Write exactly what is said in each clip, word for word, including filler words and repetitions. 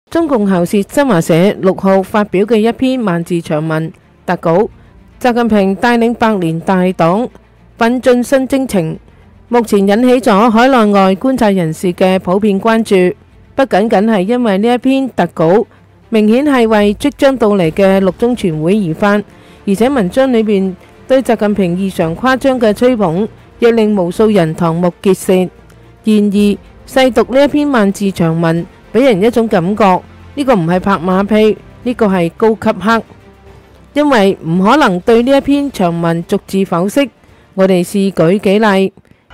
中共喉舌新華社六號發表嘅一篇萬字長文特稿，習近平帶領百年大黨奮進新征程，目前引起咗海內外觀察人士嘅普遍關注。不僅僅係因為呢一篇特稿明顯係為即將到嚟嘅六中全會而發，而且文章裏面對習近平異常誇張嘅吹捧，亦令無數人瞠目結舌。然而，細讀呢一篇萬字長文，俾人一種感覺，呢個唔係拍馬屁，呢個係高級黑。因為唔可能對呢一篇長文逐字剖析，我哋試舉幾例。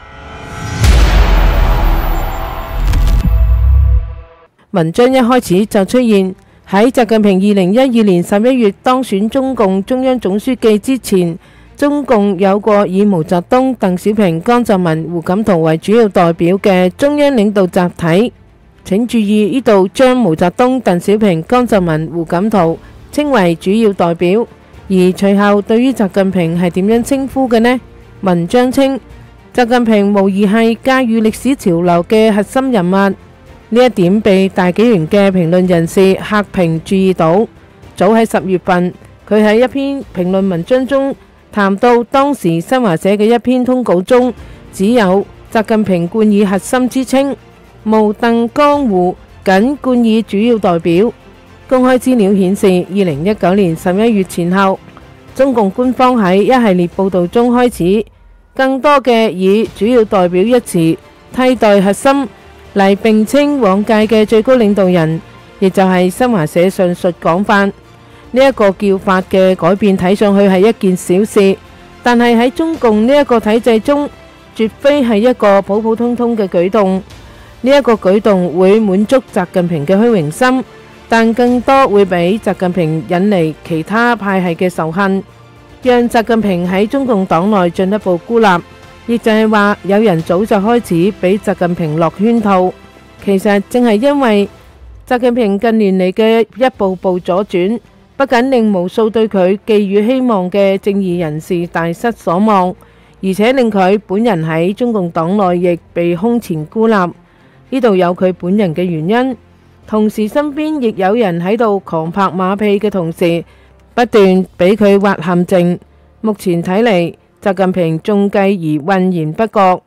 文章一開始就出現喺習近平二零一二年十一月當選中共中央總書記之前，中共有過以毛澤東、鄧小平、江澤民、胡錦濤為主要代表嘅中央領導集體。請注意，呢度將毛澤東、鄧小平、江澤民、胡錦濤稱為主要代表，而隨後對於習近平係點樣稱呼嘅呢？文章稱習近平無疑係駕馭歷史潮流嘅核心人物。呢一點被大紀元嘅評論人士客評注意到。早喺十月份，佢喺一篇評論文章中談到，當時新華社嘅一篇通稿中只有習近平冠以核心之稱，毛鄧江胡僅冠以主要代表。公開資料顯示，二零一九年十一月前後，中共官方喺一系列報道中開始更多嘅以主要代表一詞替代核心嚟並稱往屆嘅最高領導人，亦就係新華社上述講法。呢一個叫法嘅改變睇上去係一件小事，但係喺中共呢一個體制中，絕非係一個普普通通嘅舉動。呢一個舉動會滿足習近平嘅虛榮心，但更多會俾習近平引嚟其他派系嘅仇恨，讓習近平喺中共黨內進一步孤立。亦就係話，有人早就開始俾習近平落圈套。其實正係因為習近平近年嚟嘅一步步左轉，不僅令無數對佢寄予希望嘅正義人士大失所望，而且令佢本人喺中共黨內亦被空前孤立。呢度有佢本人嘅原因，同時身邊亦有人喺度狂拍馬屁嘅同時，不斷俾佢挖陷阱。目前睇嚟，習近平中計而渾然不覺。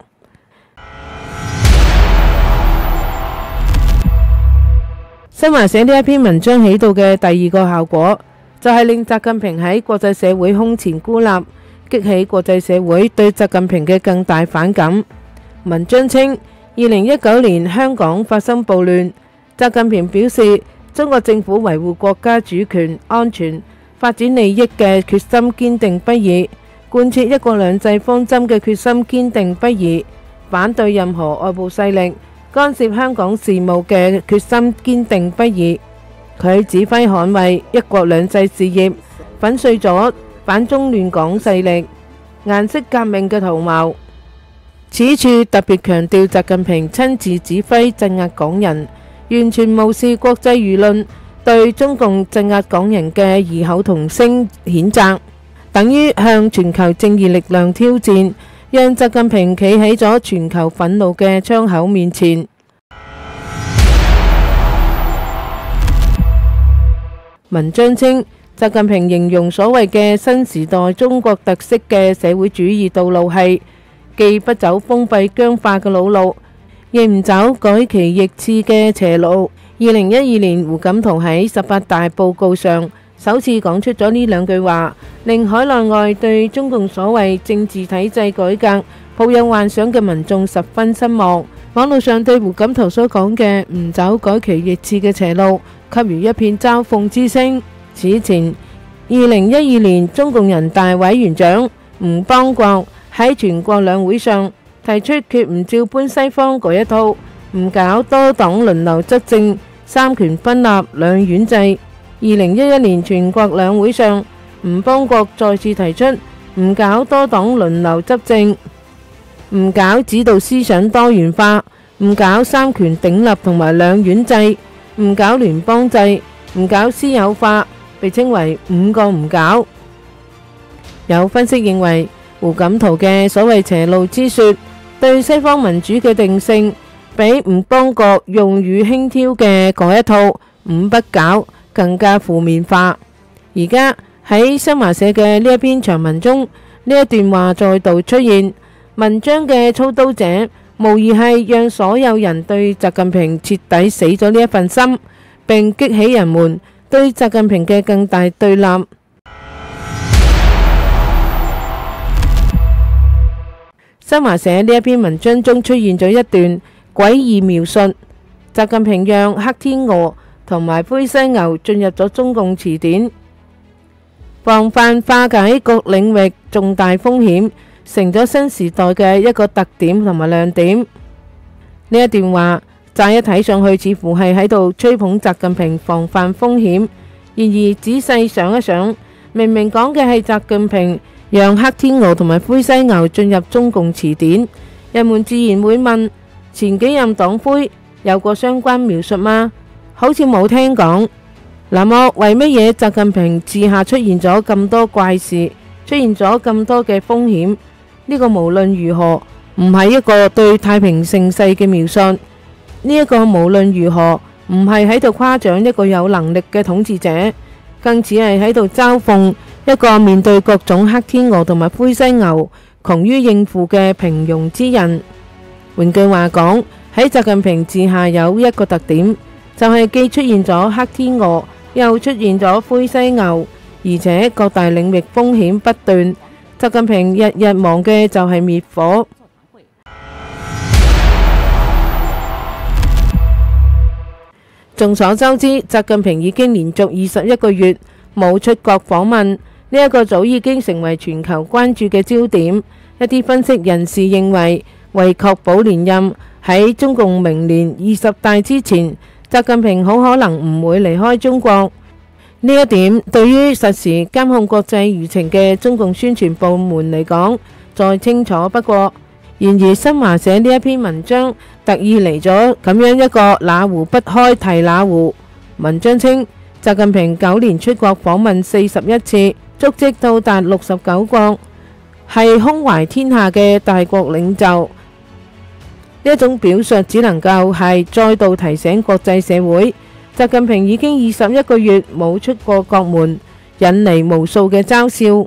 新華社呢一篇文章起到嘅第二個效果，就係令習近平喺國際社會空前孤立，激起國際社會對習近平嘅更大反感。文章稱，二零一九年香港發生暴亂，習近平表示中國政府維護國家主權、安全、發展利益嘅決心堅定不移，貫徹一國兩制方針嘅決心堅定不移，反對任何外部勢力干涉香港事務嘅決心堅定不移。佢指揮捍衛一國兩制事業，粉碎咗反中亂港勢力顏色革命嘅圖謀。此處特別強調習近平親自指揮鎮壓港人，完全無視國際輿論對中共鎮壓港人嘅異口同聲譴責，等於向全球正義力量挑戰，讓習近平企喺咗全球憤怒嘅窗口面前。文章稱，習近平形容所謂嘅新時代中國特色嘅社會主義道路係既不走封閉僵化嘅老路，亦唔走改旗易幟嘅邪路。二零一二年，胡錦濤喺十八大報告上首次講出咗呢兩句話，令海內外對中共所謂政治體制改革抱有幻想嘅民眾十分失望。網絡上對胡錦濤所講嘅唔走改旗易幟嘅邪路給予一片嘲諷之聲。此前，二零一二年中共人大委員長吳邦國喺全國兩會上提出決唔照搬西方嗰一套，唔搞多黨輪流執政、三權分立兩院制。二零一一年全國兩會上，吳邦國再次提出唔搞多黨輪流執政，唔搞指導思想多元化，唔搞三權鼎立同埋兩院制，唔搞聯邦制，唔搞私有化，被稱為五個唔搞。有分析認為，胡錦濤嘅所謂邪路之說，對西方民主嘅定性，比吳邦國用語輕佻嘅嗰一套五不搞更加負面化。而家喺新華社嘅呢一篇長文中，呢一段話再度出現。文章嘅操刀者無疑係讓所有人對習近平徹底死咗呢一份心，並激起人們對習近平嘅更大對立。新華社呢一篇文章中出現咗一段詭異描述，習近平讓黑天鵝同埋灰犀牛進入咗中共詞典，防範化解各領域重大風險，成咗新時代嘅一個特點同埋亮點。呢一段話乍一睇上去似乎係喺度吹捧習近平防範風險，然而仔細想一想，明明講嘅係習近平讓黑天鵝同埋灰犀牛進入中共詞典，人們自然會問：前幾任黨魁有過相關描述嗎？好似冇聽講。那麼為乜嘢習近平治下出現咗咁多怪事，出現咗咁多嘅風險？呢個無論如何唔係一個對太平盛世嘅描述。呢一個無論如何唔係喺度誇獎一個有能力嘅統治者，更似係喺度嘲諷一個面對各種黑天鵝同埋灰犀牛窮於應付嘅平庸之人。換句話講，喺習近平治下有一個特點，就係既出現咗黑天鵝，又出現咗灰犀牛，而且各大領域風險不斷。習近平日日忙嘅就係滅火。眾所周知，習近平已經連續二十一個月冇出國訪問，呢一個早已經成為全球關注嘅焦點。一啲分析人士認為，為確保連任，喺中共明年二十大之前，習近平好可能唔會離開中國。呢一點對於實時監控國際輿情嘅中共宣傳部門嚟講，再清楚不過。然而新華社呢一篇文章特意嚟咗咁樣一個哪壺不開提哪壺。文章稱，習近平九年出國訪問四十一次，足跡到達六十九國，係胸懷天下嘅大國領袖。呢一種表述只能夠係再度提醒國際社會，習近平已經二十一個月冇出過國門，引嚟無數嘅嘲笑。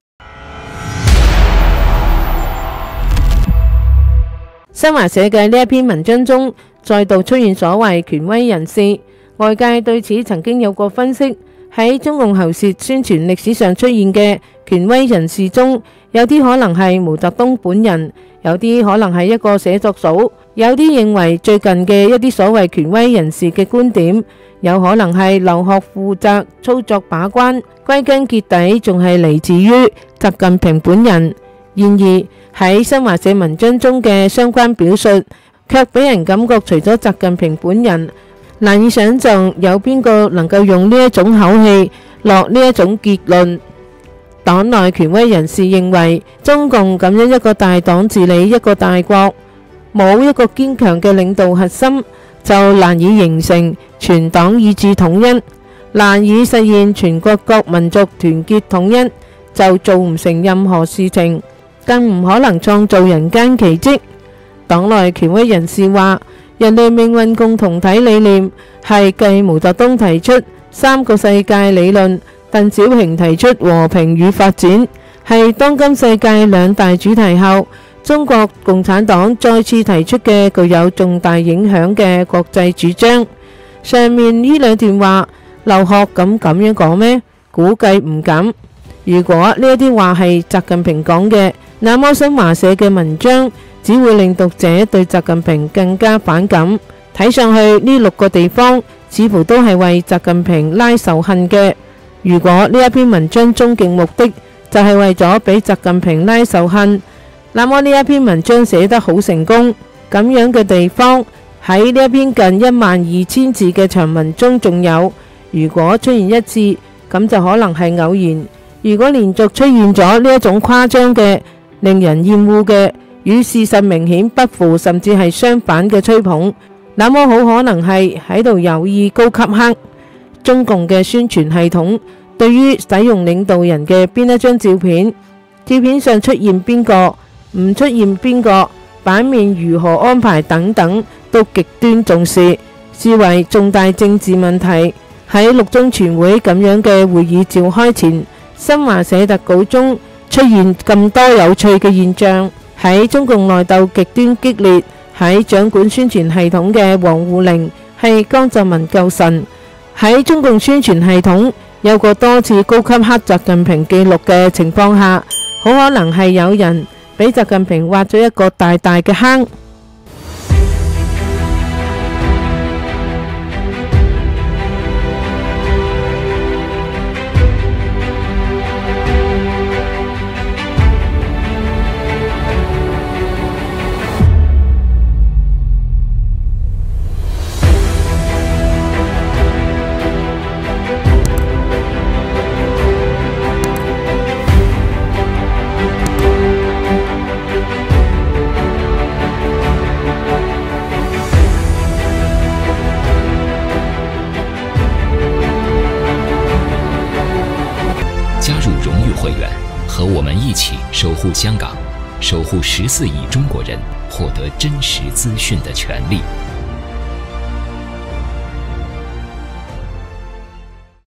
新華社嘅呢一篇文章中，再度出現所謂權威人士，外界對此曾經有過分析。喺中共喉舌宣傳歷史上出現嘅權威人士中，有啲可能係毛澤東本人，有啲可能係一個寫作組，有啲認為最近嘅一啲所謂權威人士嘅觀點，有可能係劉鶴負責操作把關，歸根結底仲係嚟自於習近平本人。然而喺新華社文章中嘅相關表述，卻俾人感覺除咗習近平本人，難以想象有邊個能夠用呢一種口氣落呢一種結論。黨內權威人士認為，中共咁樣一個大黨治理一個大國，冇一個堅強嘅領導核心，就難以形成全黨意志統一，難以實現全國各民族團結統一，就做唔成任何事情，更唔可能創造人間奇蹟。黨內權威人士話，人類命運共同體理念係繼毛澤東提出三個世界理論，鄧小平提出和平與發展，係當今世界兩大主題後，中國共產黨再次提出嘅具有重大影響嘅國際主張。上面呢兩段話，劉鶴敢咁樣講咩？估計唔敢。如果呢一啲話係習近平講嘅，那麼新華社嘅文章只會令讀者對習近平更加反感。睇上去呢六個地方似乎都係為習近平拉仇恨嘅。如果呢一篇文章終極目的就係為咗俾習近平拉仇恨，那麼呢一篇文章寫得好成功。咁樣嘅地方喺呢一篇近一萬二千字嘅長文中仲有。如果出現一次，咁就可能係偶然。如果連續出現咗呢一種誇張嘅、令人厭惡嘅、與事實明顯不符甚至係相反嘅吹捧，那麼好可能係喺度有意高級黑。中共嘅宣傳系統對於使用領導人嘅邊一張照片，照片上出現邊個，唔出現邊個，版面如何安排等等，都極端重視， 視為重大政治問題。喺六中全會咁樣嘅會議召開前，新華社特稿中出現咁多有趣嘅現象。喺中共內鬥極端激烈，喺掌管宣傳系統嘅王滬寧係江澤民舊臣。喺中共宣傳系統有過多次高級黑習近平記錄嘅情況下，好可能係有人俾習近平挖咗一個大大嘅坑。 加入荣誉会员，和我们一起守护香港，守护十四亿中国人获得真实资讯的权利。